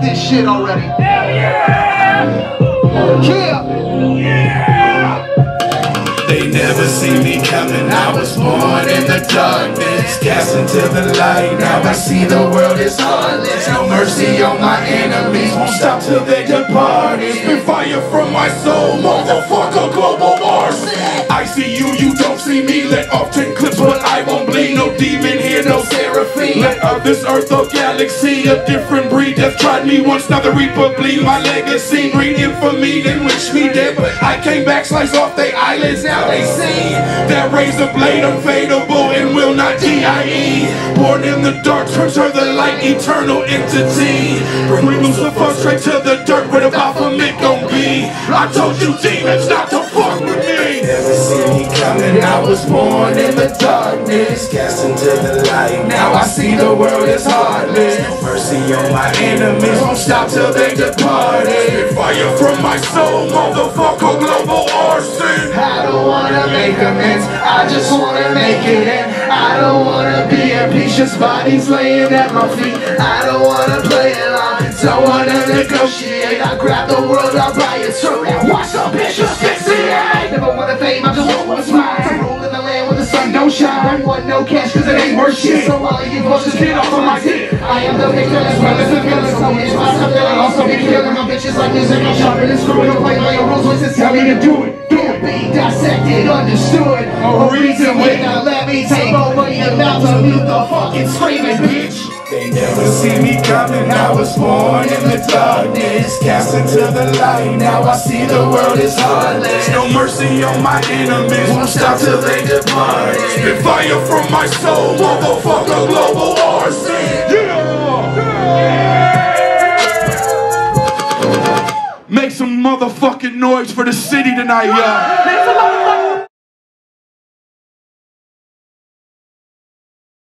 this shit already. Yeah! They never see me coming, I was born in the darkness. Gas into the light, now I see the world is heartless. No mercy on my enemies, won't stop till they departed. Spit fire from my soul, motherfucker, global arson. I see you, you don't see me. Let off 10 clips, but I won't bleed. No demon here, no seraphim. Let of this earth or galaxy, a different breed. Death tried me once, now the reaper bleed. My legacy, read infamy, then wish me dead. But I came back, slice off they eyelids, now they see that razor blade unfadable and will not die. Born in the dark, turn to the light, eternal entity. Bring Lucifer straight to the dirt, where the Baphomet gon' be. I told you demons not to fuck with me. Never see me coming, I was born in the darkness. Cast into the light, now I see the world is heartless. No mercy on my enemies, won't stop till they departed. Spit fire from my soul, motherfucker, global arson. I don't wanna make amends, I just wanna make it in. I don't wanna be a piece, just bodies laying at my feet. I don't wanna play along, don't wanna negotiate. I grab the world out by its throat and watch the bitch asphyxiate. Never wanna fame, I just want what's mine. To rule in the land where the sun don't shine. Don't want no cash cause it ain't worth shit. So all of you vultures get off of my dick. I am the victor as well as the villain. So it's my stuff that I also be killing my bitches like music. I'm sharpening and screwing. Don't play by your rules, voices tell me to do it. Be dissected, understood. A reason wait, now let me take over your mouth to mute the fucking screaming bitch. They never see me coming, I was born in the darkness. Cast into the light, now I see the world is heartless. No mercy on my enemies, won't stop till they depart. Spit fire from my soul, motherfucker, global arson. Make some motherfucking noise for the city tonight, y'all.